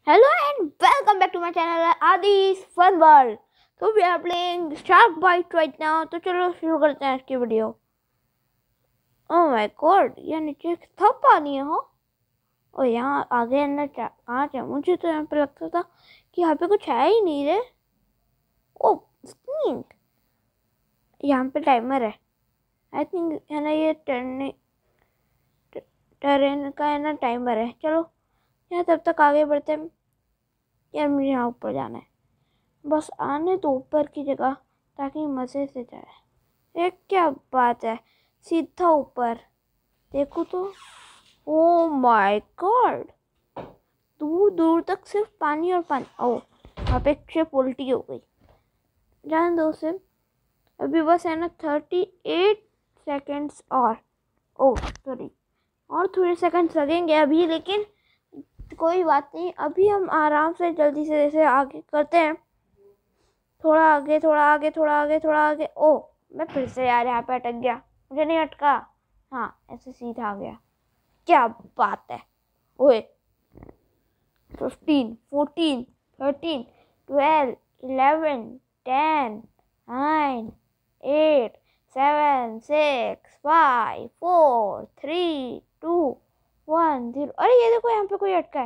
Hello and welcome back to my channel Adi's Fun World. So we are playing Shark Bite right now. तो चलो शुरू करते हैं इसकी वीडियो. Oh my God, ये नीचे कितना पानी है हो? और यहाँ आगे अंदर कहाँ है? मुझे तो यहाँ पे लगता था कि यहाँ पे कुछ है ही नहीं रे. Oh skiing. यहाँ पे टाइमर है. आई थिंक है ना ये टर्न का है ना टाइमर है. चलो यहाँ तब तक आगे बढ़ते हैं. यार मुझे यहाँ ऊपर जाना है. बस आने तो ऊपर की जगह ताकि मज़े से जाए. एक क्या बात है, सीधा ऊपर देखो तो. ओ माय गॉड, दूर दूर तक सिर्फ पानी और पानी. ओ वहाँ पे एक शिप उल्टी हो गई. जान दो उसे. अभी बस है ना 38 सेकेंड्स और. ओ सॉरी, और थोड़े सेकंड्स लगेंगे अभी, लेकिन कोई बात नहीं. अभी हम आराम से जल्दी से जैसे आगे करते हैं. थोड़ा आगे थोड़ा आगे थोड़ा आगे थोड़ा आगे. ओ मैं फिर से यार यहाँ पे अटक गया. मुझे नहीं अटका. हाँ ऐसे सीधा आ गया. क्या बात है. ओए 15 14 13 12 11 10 9 8 7 6 5 4 3 2 1 0. अरे ये देखो यहाँ पे कोई अटका है.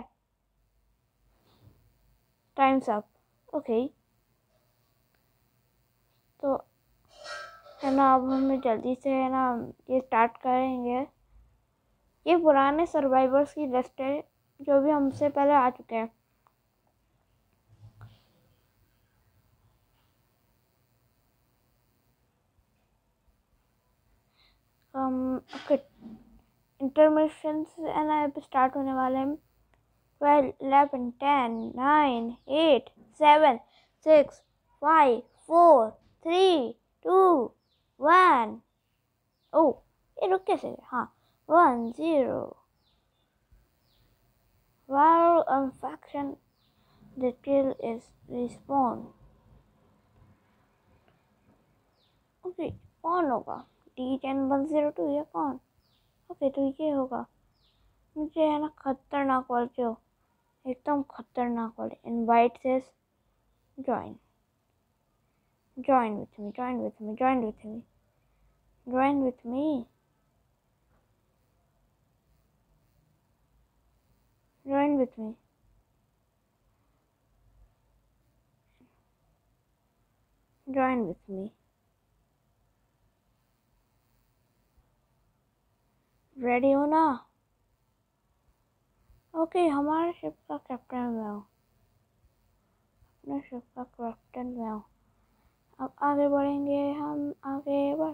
Times up. ओके तो है ना अब हमें जल्दी से है ना ये स्टार्ट करेंगे. ये पुराने सर्वाइवर्स की लिस्ट है जो भी हमसे पहले आ चुके हैं. इंटरमिशन है ना अब स्टार्ट होने वाले हैं. 12 11 10 9 8 7 6 5 4 3 2 1. ओ ये रुक कैसे गए. हाँ 1 0. While faction the kill is respawn. Okay कौन होगा. D10102 या कौन. ओके तो ये होगा. मुझे है ना खतरनाक वाले जो एकदम खतरनाक वाले इनवाइट से join. Join with me, join with me, join with me, join with me, join with me, join with me. Ready हो ना. ओके हमारे शिप का कैप्टन मैं हूँ. अपने शिप का कैप्टन मैं हूँ. अब आगे बढ़ेंगे हम. आगे बढ़.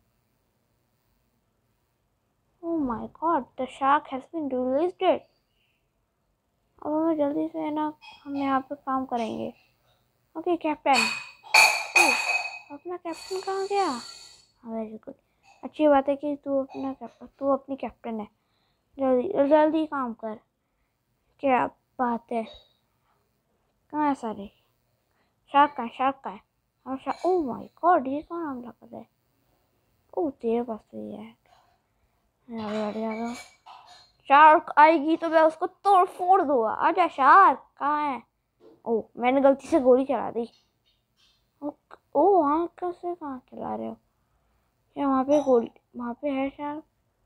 Oh my God, the shark has been released. अब हमें जल्दी से है ना हम यहाँ पे काम करेंगे. Okay captain. अपना कैप्टन कहाँ गया. Very good. अच्छी बात है कि तू अपनी कैप्टन है. जल्दी जल्दी काम कर. क्या बात है. कहाँ है सारे. शार्क का है. और ओह माय गॉड ये कौन हमला कर रहा है. ओह तेरे पास तो ये है. बढ़िया. शार्क आएगी तो मैं उसको तोड़ फोड़ दूंगा. आजा शार्क. कहाँ है. ओह मैंने गलती से गोली चला दी. ओह वहाँ कैसे कहाँ चला रहे हो. क्या वहाँ पे गोली वहाँ पे है शार्क.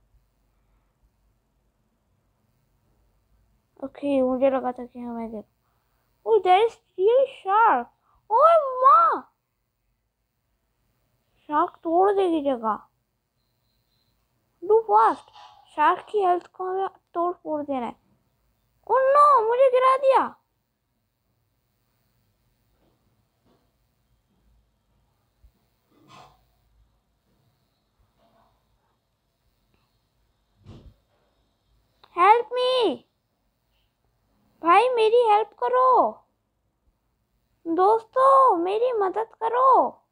ओके मुझे लगा था कि हमें देख. Oh there is really shark. Oh माँ शार्क तोड़ देगी जगह. Do fast. शार्क की हेल्थ को हमें तोड़ फोड़ देना है. ओह नो मुझे गिरा दिया. Help me. भाई मेरी हेल्प करो. दोस्तों मेरी मदद करो.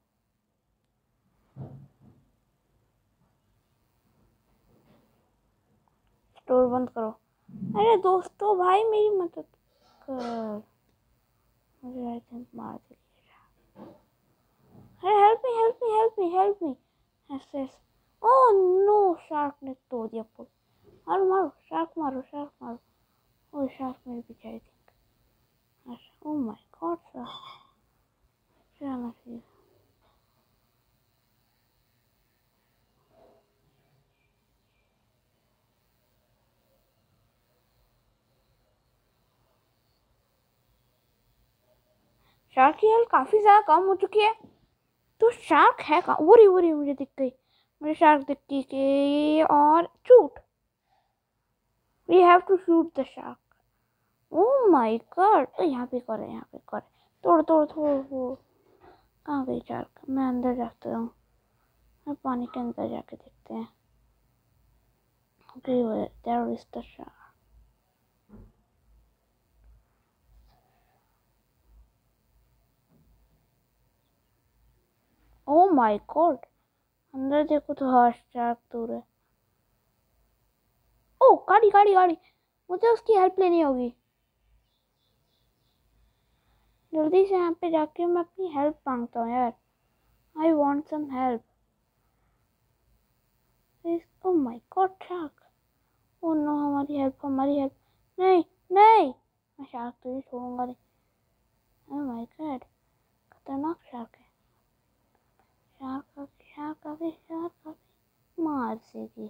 स्टोर बंद करो. अरे दोस्तों भाई मेरी मदद कर. मुझे आई थिंक मार दिया. अरे हेल्प मी. ऐसे ओह नो शार्क ने तोड़ दिया पुल. मारो शार्क मारो. ओह शार्क मेरे पीछे I think. Oh my God, sir. चलो ठीक। शार्क की हेल्थ काफी ज्यादा कम हो चुकी है। तो शार्क है कहाँ? वो रही मुझे दिख गई। मुझे शार्क दिख गई और shoot. We have to shoot the shark. Oh my God. यहाँ पे कर है, यहाँ पे कर। तोड़ तोड़ तोड़ वो। कहाँ गई शार्क? मैं अंदर जाता हूँ। मैं पानी के अंदर जाके देखते हैं। There is the shark. Oh my God. अंदर देखो तो हाँ शार्क दूर है। ओ गाड़ी गाड़ी गाड़ी। मुझे उसकी हेल्प लेनी होगी। जल्दी से यहाँ पे जाके मैं अपनी हेल्प मांगता हूँ यार। I want some help. Oh my God, shark. Oh no, हमारी हेल्प नहीं नहीं। मैं शार्क तो नहीं छोड़ूंगा नहीं। Oh my God, खतरनाक शार्क है। शार्क आ गई मार देगी।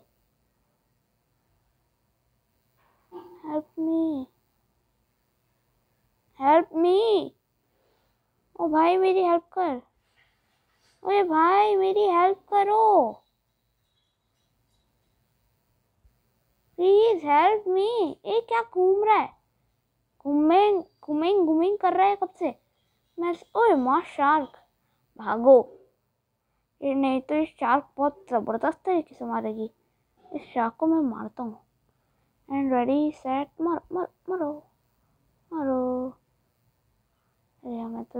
Help me. ओ भाई मेरी हेल्प कर। ओए भाई मेरी हेल्प करो। Please help me. ये क्या घूम रहा है? घूमिंग कर रहा है कब से? मैं ओए माँ शार्क भागो। ये नहीं तो इस शार्क बहुत जबरदस्त तरीके से मारेगी। इस शार्क को मैं मारता हूँ। एंड रेडी सेट मरो मरो। अरे मैं तो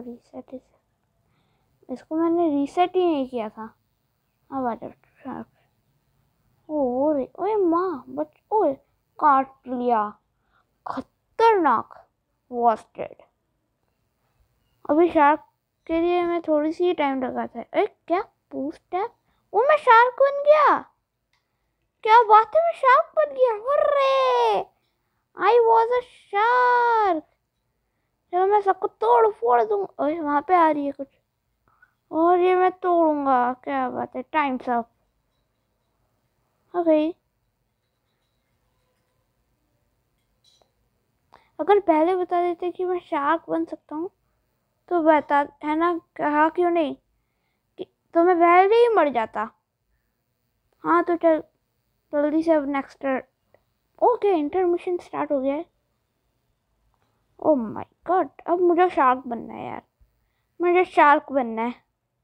इसको मैंने रीसेट ही नहीं किया था। अब आ जाओ शार्क। ओए माँ बच। ओए काट लिया। खतरनाक। Was dead. अभी शार्क के लिए मैं थोड़ी सी टाइम लगा था। क्या बूस्ट है? वो मैं शार्क बन गया। क्या बात है, मैं शार्क बन गया। अरे आई वॉज अ शार्क। चलो मैं सबको तोड़ फोड़ दूंगा। ओए वहां पे आ रही है कुछ और ये मैं तोड़ूंगा। क्या बात है, टाइम्स अप। ओके अगर पहले बता देते कि मैं शार्क बन सकता हूँ तो बता है ना, कहा क्यों नहीं तो मैं पहले ही मर जाता। हाँ तो चल जल्दी से अब नेक्स्ट। ओके इंटरमिशन स्टार्ट हो गया है। ओह माय गॉड अब मुझे शार्क बनना है यार। मुझे शार्क बनना है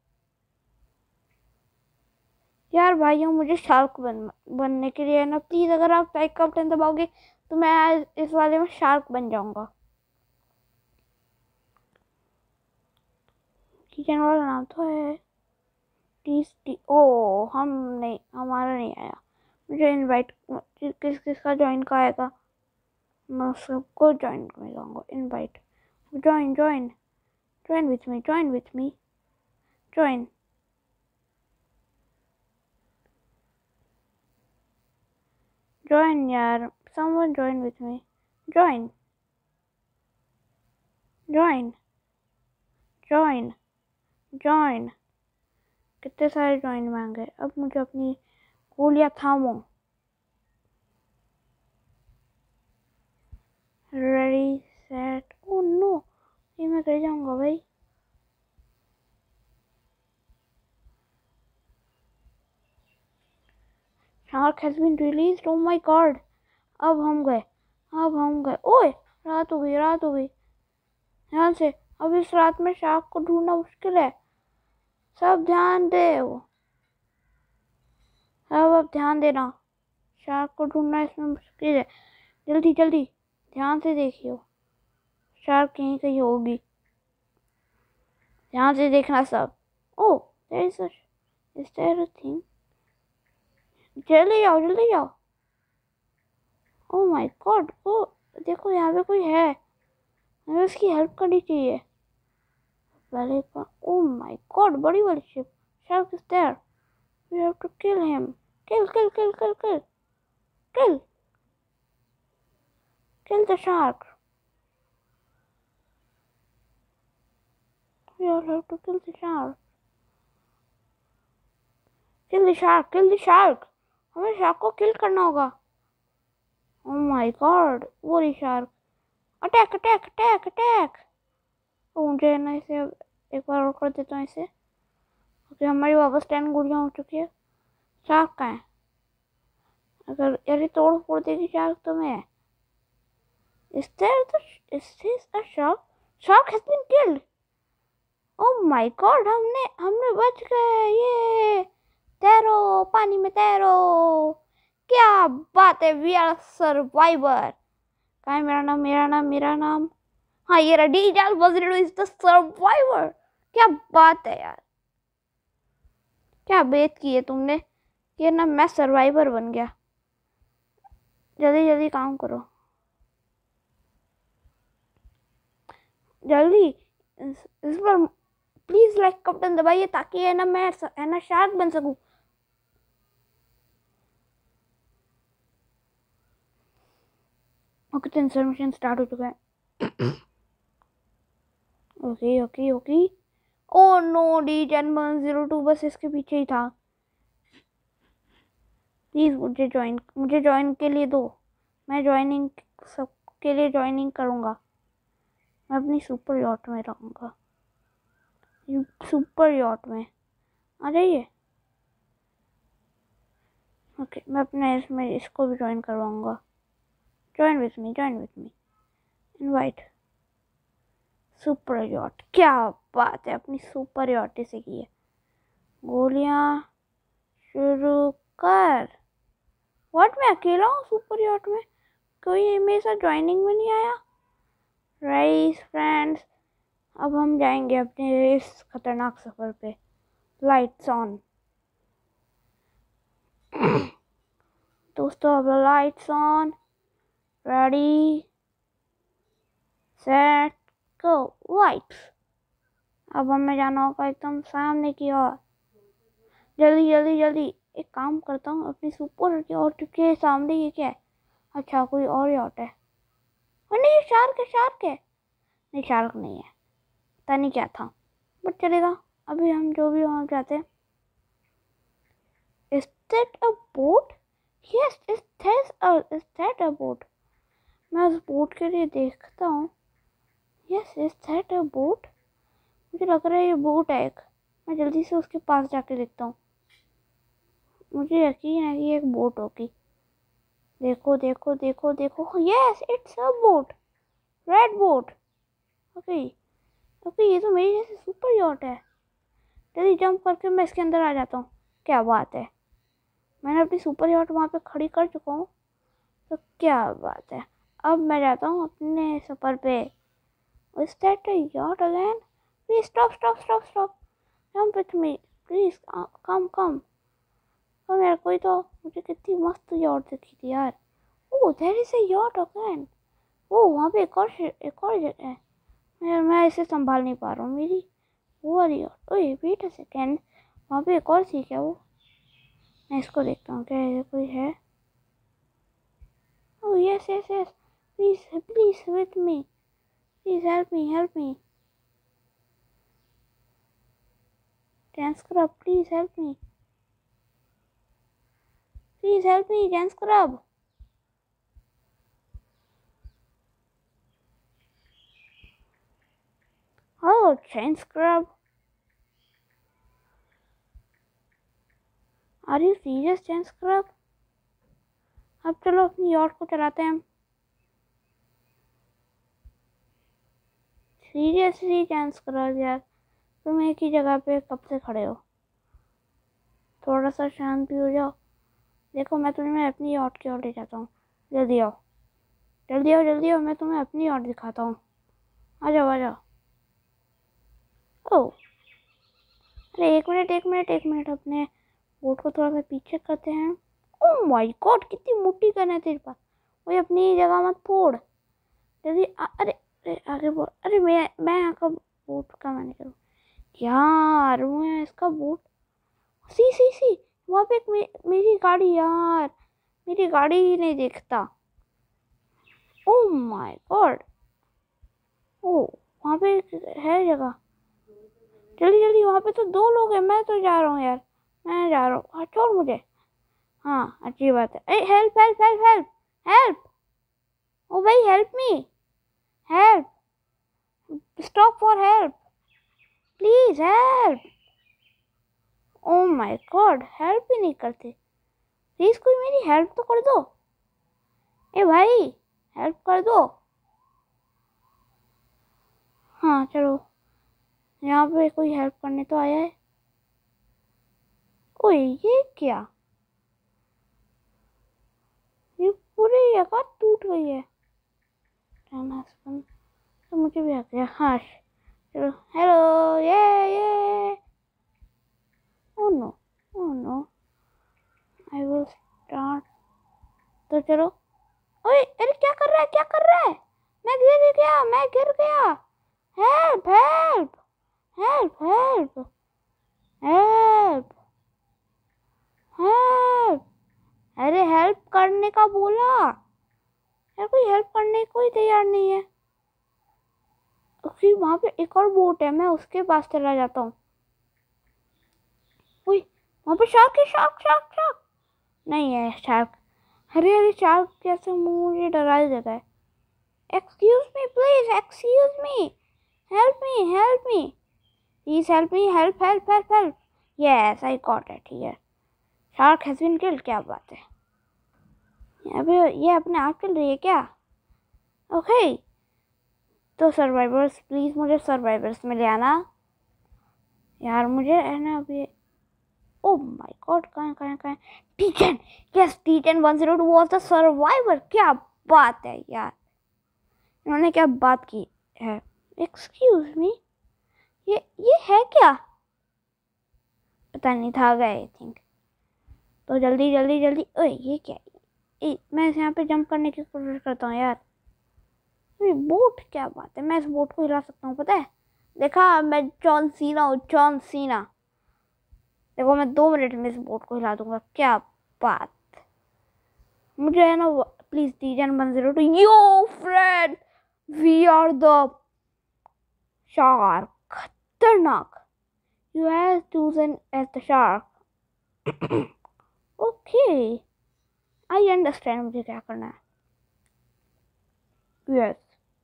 यार भाइयों। मुझे शार्क बनने के लिए ना प्लीज़ अगर आप लाइक का बटन दबाओगे तो मैं इस वाले में शार्क बन जाऊंगा। किचन वाला नाम तो है ओ हम नहीं, हमारा नहीं आया। मुझे इनवाइट किस का ज्वाइन का आएगा? मैं सबको ज्वाइन करूँगा। Invite join join join with me join. Join यार someone join with me. Join join join join. कितने सारे ज्वाइन मांगे। अब मुझे अपनी गोलियां थामो। Ready set. ओ नो ये मैं कर जाऊंगा भाई। Shark has been released. Oh my God अब हम गए ओए रात हो गई ध्यान से। अब इस रात में शार्क को ढूंढना मुश्किल है। सब ध्यान दे अब ध्यान देना। शार्क को ढूंढना इसमें मुश्किल है। जल्दी जल्दी ध्यान से देखियो। शार्क कहीं कहीं होगी। ध्यान से देखना सब। Oh is there a thing. जल्दी जाओ। ओ माय गॉड ओ देखो यहाँ पे कोई है। हमें उसकी हेल्प करनी चाहिए पहले। ओ माय गॉड बड़ी वाली ship. Shark is there. We have to kill him. Kill kill kill kill kill kill the shark. We all have to kill the shark. Kill the shark. Kill the shark. हमें shark को kill करना होगा. Oh my God. वो रही शार्क. Attack attack attack attack. तो मुझे ना इसे एक बार और कर देता हूँ इसे. ओके हमारी वापस 10 गोलियाँ हो चुकी है. शार्क कहाँ है? अगर यार तोड़ फोड़ देगी शार्क तो मैं. Is this a shark? Shark has been killed. Oh my God, हमने बच गए. ये तैरो पानी में तैरो. क्या बात है. We are survivor. कहाँ है मेरा नाम. हाँ ये रेडी जाल बजरेडो इज द सर्वाइवर. क्या बात है यार. क्या बेत की है तुमने कि ना मैं सर्वाइवर बन गया. जल्दी जल्दी काम करो. जल्दी इस पर प्लीज लाइक का बटन दबाइए ताकि है ना मैं है ना शार्क बन सकूं. ओके ट्रांसफॉर्मेशन स्टार्ट हो चुका है. Okay okay okay. Oh no D1002 बस इसके पीछे ही था. प्लीज मुझे ज्वाइन के लिए दो. मैं ज्वाइनिंग सबके लिए ज्वाइनिंग करूँगा. मैं अपनी सुपर यॉट में रहूँगा. सुपर यॉट में आ जाइए. ओके मैं अपने इसमें इसको भी ज्वाइन करवाऊँगा. Join with me invite. Super yacht. क्या बात है. अपनी सुपर यॉट से की है. गोलियाँ शुरू कर. व्हाट मैं अकेला हूँ सुपर यॉट में. कोई मेरे साथ ज्वाइनिंग में नहीं आया. राइस फ्रेंड्स अब हम जाएंगे अपने इस खतरनाक सफर पे. Lights on. दोस्तों अब lights on. Ready set go. Lights. अब हमें जाना होगा एकदम सामने की ओर. जल्दी जल्दी जल्दी. एक काम करता हूँ अपनी सुपर यॉट के सामने. ये क्या है. अच्छा कोई और यॉट है. नहीं शार्क है. नहीं शार्क नहीं है. पता नहीं क्या था बट चलेगा. अभी हम जो भी वहाँ जाते हैं. Is that a boat? Yes, is that a boat? मैं उस बोट के लिए देखता हूँ. Yes, is that a boat? मुझे लग रहा है ये बोट है एक. मैं जल्दी से उसके पास जाके देखता हूँ. मुझे यकीन है कि ये एक बोट होगी. देखो देखो देखो देखो. Yes, it's a boat. Red boat. Okay ये तो मेरी जैसे सुपर यॉट है. जल्दी जंप करके मैं इसके अंदर आ जाता हूँ. क्या बात है. मैंने अपनी सुपर यॉट वहाँ पे खड़ी कर चुका हूँ. तो क्या बात है. अब मैं जाता हूँ अपने सफ़र पे. Is that a yacht again? Please stop. Jump with me. Please come. यार कोई तो. मुझे कितनी मस्त यॉट दिखी थी यार. ओह there is a yacht again. ओह वहाँ पे एक और जगह है. मैं इसे संभाल नहीं पा रहा हूँ. मेरी वो वाली यॉट. ओए वेट अ सेकेंड. वहाँ पे एक और थी क्या वो. मैं इसको देखता हूँ क्या ये कोई है. Oh yes please with me. Please help me. Dance crab please help me. Dance crab. Oh, chain scrub. Are you serious, chain scrub? अब चलो अपनी यॉट को चलाते हैं. सीरियसली chain scrub यार तुम एक ही जगह पे कब से खड़े हो. थोड़ा सा शांत भी हो जाओ. देखो मैं तुम्हें अपनी यॉट की ओर ले जाता हूँ. जल्दी आओ. मैं तुम्हें अपनी यॉट दिखाता हूँ. आ जाओ. ओह अरे एक मिनट. अपने बोट को थोड़ा सा पीछे करते हैं. ओह माय गॉड कितनी मोटी गन है तेरे पास. वही अपनी जगह मत फोड़. जल्दी अरे आगे बोल. अरे मैं यहाँ का बोट का मैनेजर हूँ यार. मैं इसका बोट. सी वहाँ पे एक मेरी गाड़ी यार. मेरी गाड़ी ही नहीं दिखता. ओह माय गॉड. ओह वहाँ पे है जगह. जल्दी जल्दी, वहाँ पे तो 2 लोग हैं, मैं तो जा रहा हूँ यार, मैं जा रहा हूँ। हाँ छोड़ मुझे। हाँ अच्छी बात है। Help help help help help, oh भाई help me, help, stop for help, please help. Oh my God, help ही नहीं करते। प्लीज कोई मेरी हेल्प तो कर दो। ए भाई हेल्प कर दो। हाँ चलो, यहाँ पे कोई हेल्प करने तो आया है। ओए ये क्या, ये पूरी जगह टूट गई है। तो मुझे भी आ गया। हाँ चलो, हेलो, ये oh no, oh no, I will start. तो चलो। ओए अरे क्या कर रहा है, क्या कर रहा है, मैं गिर गया, मैं गिर गया। Help help help help help help. अरे हेल्प करने का बोला यार, कोई हेल्प करने को ही तैयार नहीं है। फिर वहां पे एक और बोट है, मैं उसके पास चला जाता हूँ। ओए वहां पे शार्क है, शार्क शार्क शार्क। नहीं है शार्क। अरे अरे शार्क कैसे मुझे डरा ही देता है। Excuse me please, excuse me, help me, help me, please help me, help help help help. Yes I got it here, shark has been killed. क्या बात है, अबे ये अपने आप चल रही है क्या? ओके तो सर्वाइवर्स, प्लीज मुझे सर्वाइवर्स में ले आना यार, मुझे है ना अभी। ओ माय गॉड, कहाँ कहाँ कहाँ, टी10, यस टी10-102 वाज द सर्वाइवर। क्या बात है यार, इन्होंने क्या बात की है। एक्सक्यूज मी, ये है क्या, पता नहीं था गया आई थिंक। तो जल्दी जल्दी जल्दी, ओए ये क्या, मैं यहाँ पे जंप करने की कोशिश करता हूँ यार। बोट, क्या बात है, मैं इस बोट को हिला सकता हूँ पता है। देखा, मैं जॉन सीना हूँ, जॉन सीना। देखो मैं 2 मिनट में इस बोट को हिला दूंगा। क्या बात, मुझे है ना, प्लीज टी10-102, yo friend, we are the shark, खतरनाक, you have chosen as the shark. Okay I understand मुझे क्या करना है। यस,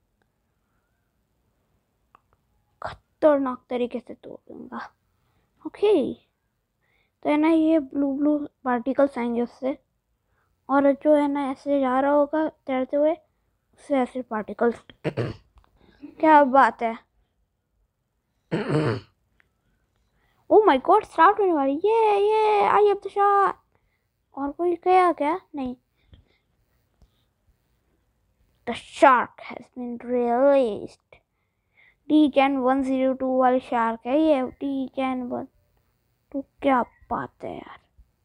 खतरनाक तरीके से तोड़ दूंगा। ओके तो है ना, ये ब्लू ब्लू पार्टिकल्स आएंगे उससे, और जो है ना ऐसे जा रहा होगा तैरते हुए, उससे ऐसे पार्टिकल्स। क्या बात है। ओ माय गॉड, स्टार्ट होने वाली, ये आई हैव द शॉट। और कोई गया क्या? नहीं, the shark has been released. टी10-102 वाली शार्क है ये, टी10-1। तो क्या बात है यार,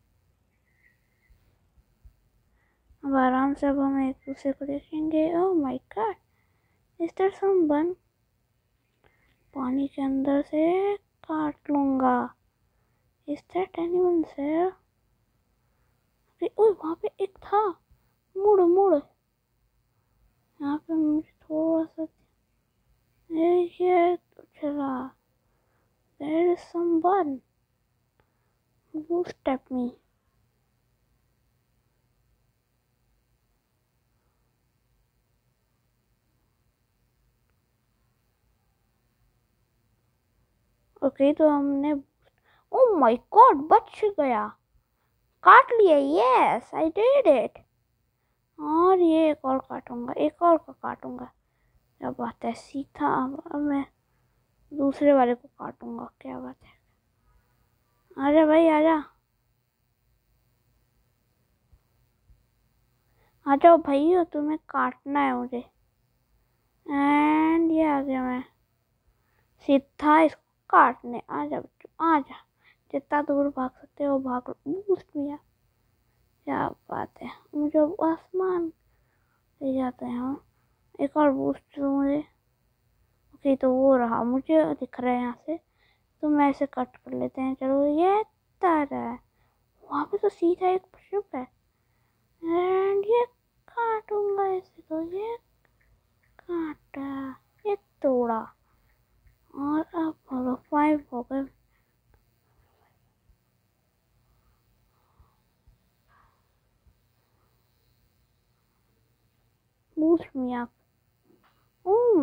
अब आराम से अब हम एक दूसरे को देखेंगे। Oh my God, is there someone, पानी के अंदर से काट लूंगा। Is that anyone there? ओए वहाँ पे एक था, मुड़ मुड़, यहाँ पे मुझे थोड़ा सा ये तो चला। There is someone who stepped me। Okay तो हमने, ओह माय गॉड बच गया, काट लिया। Yes I did it. और ये एक और काटूंगा, एक और को काटूंगा। क्या बात है, सीधा अब मैं दूसरे वाले को काटूंगा। क्या बात है, आजा भाई आजा, आ जाओ भाई, तुम्हें काटना है मुझे। एंड ये आ गया मैं सीधा इसको काटने। आ जा बच्चों आ जा, जितना दूर भाग सकते हो भाग लो। बूस्ट मिला, क्या बात है, मुझे आसमान ले जाते हैं हम। एक और बूस्ट दो मुझे। ओके तो वो रहा, मुझे दिख रहा है यहाँ से, तो मैं इसे कट कर लेते हैं। चलो ये तारा है, वहाँ पे तो सीधा एक शिप है। एंड ये काटूंगा इसे, तो ये काटा, ये तोड़ा, और अब बोलो 5 हो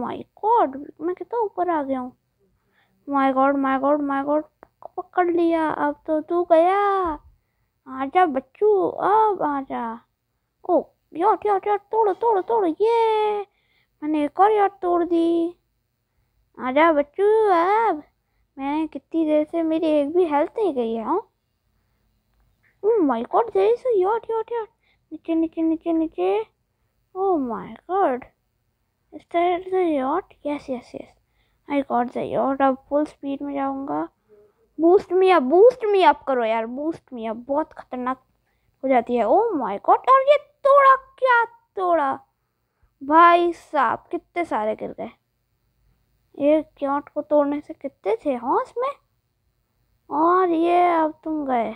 माय गॉड, मैं कितना ऊपर आ गया हूँ। My God my God my God, पकड़ लिया। अब तो तू गया। आजा बच्चू, अब आजा। ओ यार यार यार, तोड़ तोड़ तोड़, ये मैंने एक और यार तोड़ दी। आजा बच्चू अब। मैंने कितनी देर से, मेरी एक भी हेल्थ नहीं गई है। Oh my God, there is a yard yard yard. नीचे नीचे नीचे नीचे। Oh my God, is that the yard? Yes yes yes, I got the yard. अब फुल स्पीड में जाऊंगा। बूस्ट मी अप करो यार, बूस्ट मी अप। बहुत खतरनाक हो जाती है। ओह माय गॉड, और ये तोड़ा, क्या तोड़ा भाई साहब, कितने सारे गिर गए। एक यार्ड को तोड़ने से कितने थे हाँ इसमें। और ये अब तुम गए,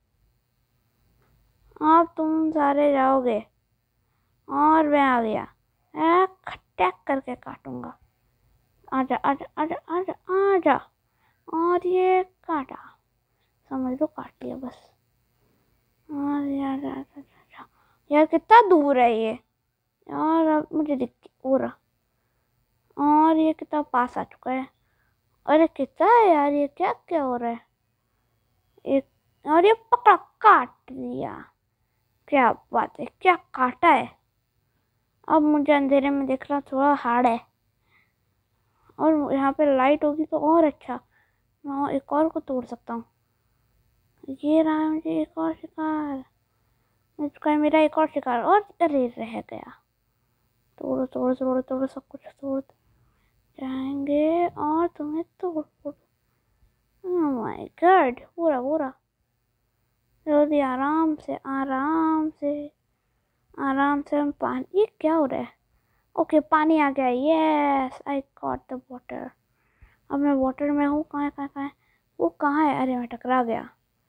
अब तुम सारे जाओगे। और मैं आ गया, अटैक करके काटूंगा। आजा आजा आजा आजा आजा। और ये काटा, समझ लो काट लिया बस। और यार यार कितना दूर है ये यार, अब मुझे दिख हो रहा। और ये कितना पास आ चुका है। अरे कितना है यार, ये क्या क्या हो रहा है। एक, और ये पकड़ा, काट दिया। क्या बात है, क्या काटा है। अब मुझे अंधेरे में देखना थोड़ा हार्ड है। और यहाँ पे लाइट होगी तो और अच्छा, मैं एक और को तोड़ सकता हूँ। ये रहा मुझे एक और शिकार, मिल चुका है मेरा एक और शिकार। और अरे रह गया। तोड़ो तोड़ो तोड़ो तोड़ो, सब कुछ तोड़ जाएंगे और तुम्हें तोड़ तोड़। ओह माय गॉड, पूरा पूरा जल्दी, आराम से आराम से आराम से। हम पानी, ये क्या हो रहा है। ओके पानी आ गया, yes I got the water. अब मैं वाटर में हूँ। कहाँ है कहाँ है वो कहाँ है। अरे मैं टकरा गया।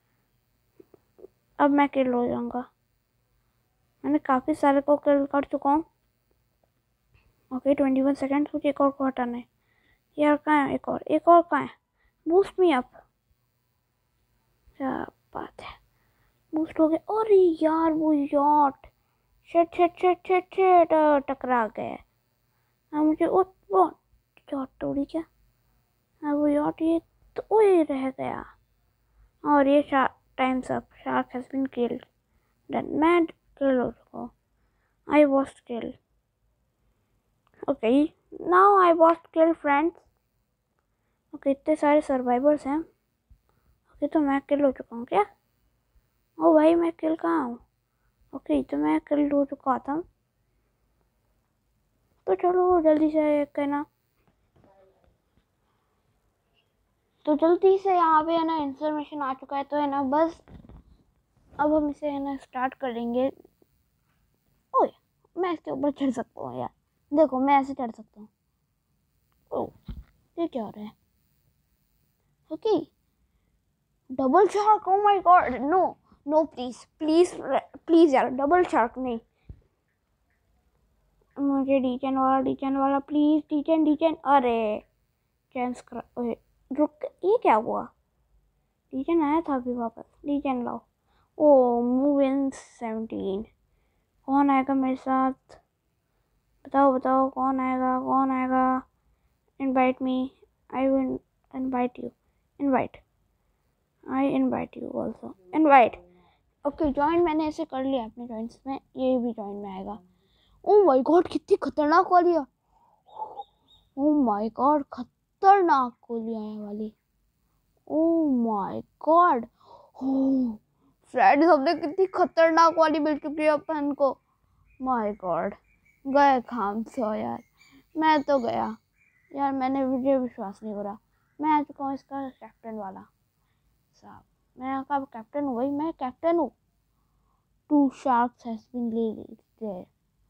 अब मैं किल हो जाऊंगा। मैंने काफ़ी सारे को किल कर चुका हूँ। ओके 21 सेकेंड, कुछ एक और को हटाना है यार। कहाँ है एक और कहाँ है। बूस्ट मी अप, क्या बात है, बूस्ट हो गया। अरे यार वो yacht, shit shit shit shit shit, टकरा गए। अब मुझे वो यॉट तोड़ी क्या। अब वो यॉट ये तो ओए रह गया। और ये time's up, shark has been killed. Done, मैं किल हो चुका हूँ। I was killed. Okay now I was killed friends. Okay इतने सारे सर्वाइवर्स हैं। ओके तो मैं किल हो चुका हूँ क्या। ओ भाई मैं किल कहाँ हूँ। ओके तो मैं किल हो चुका था। तो चलो जल्दी से कहना, तो जल्दी से यहाँ पे है ना इंफॉर्मेशन आ चुका है तो है ना बस अब हम इसे है ना स्टार्ट करेंगे। ओए मैं इसके ऊपर चढ़ सकता हूँ यार, देखो मैं ऐसे चढ़ सकता हूँ। ओह ये क्या हो रहा है। Okay double shark, oh my God, no no please please please यार, डबल शार्क नहीं। मुझे डीचन वाला प्लीज, डीचन। अरे चांस कर, रुक ये क्या हुआ। डीचन आया था अभी वापस, डीचन लाओ। ओ मूव इन 17, कौन आएगा मेरे साथ, बताओ बताओ कौन आएगा कौन आएगा। Invite me, I will invite you, invite, I invite you also, invite. Okay join मैंने ऐसे कर लिया अपने जॉइंट्स में, ये भी जॉइन में आएगा। ओह माय गॉड कितनी खतरनाक वाली है। ओह माय गॉड खतरनाक गोलियां है वाली। ओह माय गॉड, फ्रेंड्स हमने कितनी खतरनाक वाली मिल चुकी है अपन को। माय गॉड गए काम से हो यार, मैं तो गया यार, मुझे विश्वास नहीं हो रहा। मैं आ चुका हूँ इसका कैप्टन वाला साहब, मैं यहाँ का कैप्टन हूँ भाई, मैं कैप्टन हूँ। 2 sharks has been laid there।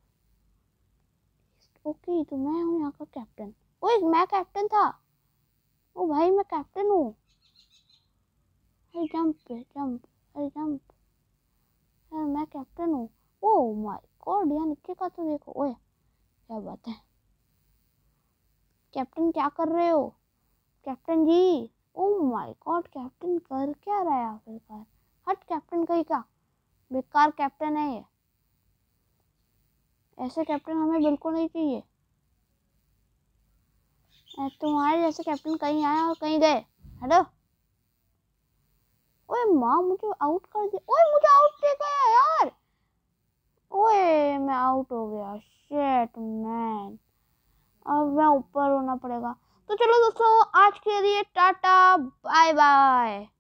Okay तो मैं हूँ यहाँ का कैप्टन। ओए मैं कैप्टन था, ओ भाई मैं कैप्टन हूँ। अरे जंप अरे जंप यार, मैं कैप्टन हूँ। ओह माय गॉड यहाँ नीचे का तो देखो। ओए क्या बात है कैप्टन, क्या कर रहे हो captain ji. Oh my God captain कर क्या रहा है आखिरकार। हट कैप्टन कहीं का, बेकार कैप्टन है ये, ऐसे कैप्टन हमें बिल्कुल नहीं चाहिए। तुम्हारे जैसे कैप्टन कहीं आए और कहीं गए। हेलो। ओए माँ मुझे आउट कर दिया। ओए मुझे आउट दे गया यार। ओए मैं आउट हो गया। Shit man. अब मैं ऊपर होना पड़ेगा। तो चलो दोस्तों आज के लिए टाटा बाय बाय।